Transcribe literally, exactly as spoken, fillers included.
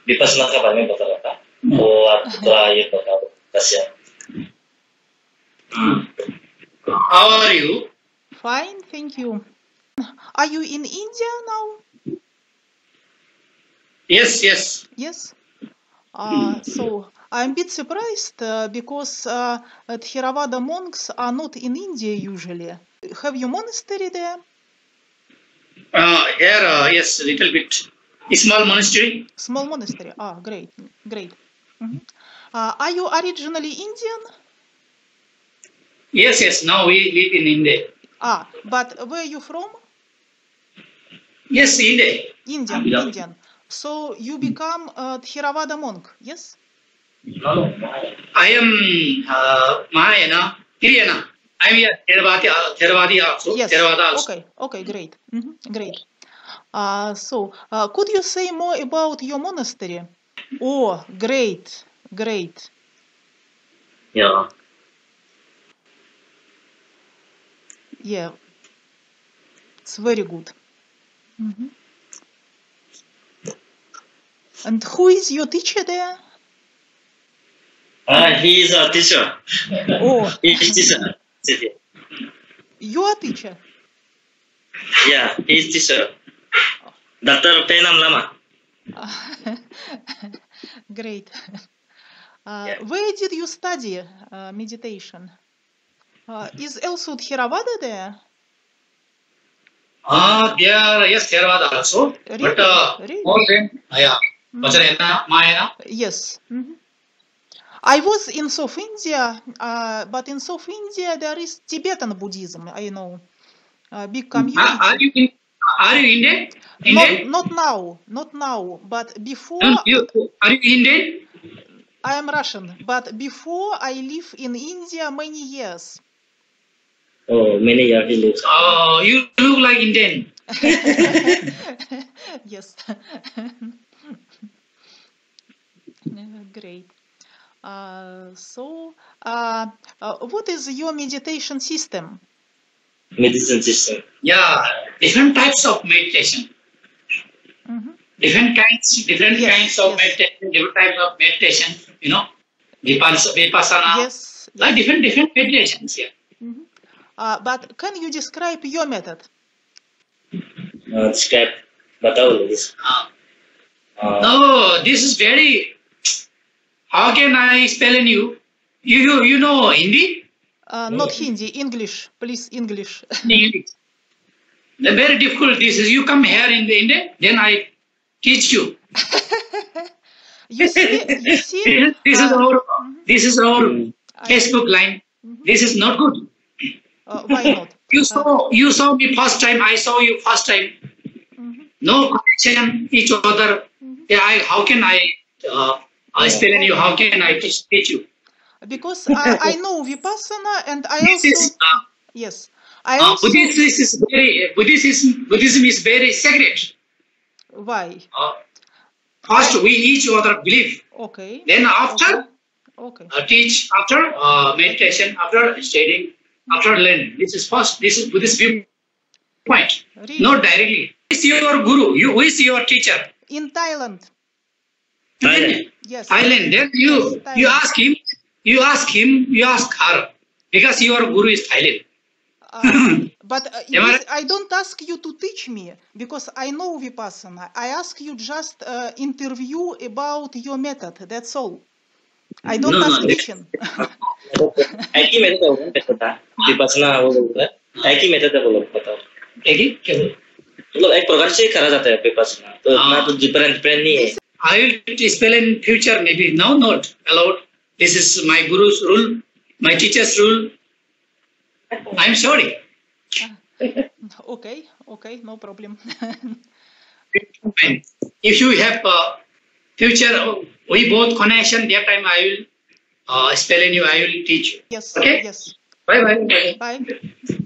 विपश्यना के बारे में बता रहा था, तो आप थोड़ा ये बताओ कैसे? How are you? Fine, thank you. Are you in India now? Yes, yes. Yes. Uh, so I'm a bit surprised uh, because uh, Theravada monks are not in India usually. Have you monastery there? Uh, here, uh, yes, a little bit. A small monastery. Small monastery. Ah, great, great. Mhm. Uh, are you originally Indian? Yes, yes. Now we live in India. Ah, but where are you from? Yes, India. Indian, Yeah. Indian. So you become a Theravada monk, yes? No, I am uh, Mahayana, Kiriyana. I am here, Theravada, Theravadi also. Yes. Theravada also. Okay, okay, great. Mhm, great. Uh, so, uh, could you say more about your monastery? Oh, great, great. yeah. Yeah, it's very good. Mhm. And who is your teacher there? Ah, he is a teacher. Oh, He is teacher. you are teacher? Yeah, he is teacher. Doctor Penam Lama. Great. Uh, Yeah. Where did you study uh, meditation? Uh, is also Theravada there? Ah, there, yes, Theravada also. Really? But uh, Really? more than, uh, yeah, Vajrayana, Mahayana. Yes. Mhm. I was in South India, uh, but in South India there is Tibetan Buddhism, I know. A big community. Uh, are you in, are you Indian? Not, Indian? not now, not now, but before No, you, are you Indian? I am Russian, but before I live in India many years. Oh, many years he lives. Oh, you look like Indian. Yes. Great. Uh, so, uh, uh, what is your meditation system? Medicine system. Yeah, different types of meditation. Mhm. Different kinds, different Yes, kinds of yes. meditation, different types of meditation. You know, Vipass- vipassana. Yes. Like yes. different different meditations here. Mhm. Uh, but can you describe your method? Uh, describe. बताओ this. Uh, Uh, no, this is very. How can I explain you? You you you know Hindi? Uh, not Hindi, English, please, English. English. They're very difficult. This is you come here in the India, then I teach you. You see, you see. this is uh, our this is our Mm. I- Facebook line. Mhm. This is not good. uh, why not? You saw you saw me first time. I saw you first time. Mhm. No connection each other. Mhm. Yeah, I, how can I uh, explain you? How can I teach, teach you? Because uh, I know Vipassana and I This also is uh, yes, I uh, also Buddhism is very Buddhism Buddhism is very sacred. why? Uh, first we each other believe. Okay. Then after Okay. uh, teach, after uh, meditation, after studying, after learning. This is first. This is Buddhist viewpoint. Really? Not directly. Who is your guru? You, who is your teacher? In Thailand. Thailand. Yes. Thailand. Then you Yes, you Thailand. ask him, you ask him, you ask her, because your guru is Thailand. Uh, but uh, Am I this- I don't ask you to teach me because I know Vipassana. I ask you just uh, interview about your method. That's all. I don't No, ask no, teaching. एक ही method होगा पता विपස්සना वो बोलता है एक ही method है बोलो बताओ Okay? Okay. मतलब एक प्रकार से करा जाता है विपස්සना तो इतना तो डिफरेंट डिफरेंट नहीं है I will explain in future maybe. Now not allowed. This is my guru's rule, my teacher's rule. I'm sorry. Okay, okay, no problem. And if you have uh, future, we both connection, that time I will uh, explain you, I will teach you. Yes, Okay? yes. Bye bye. Bye.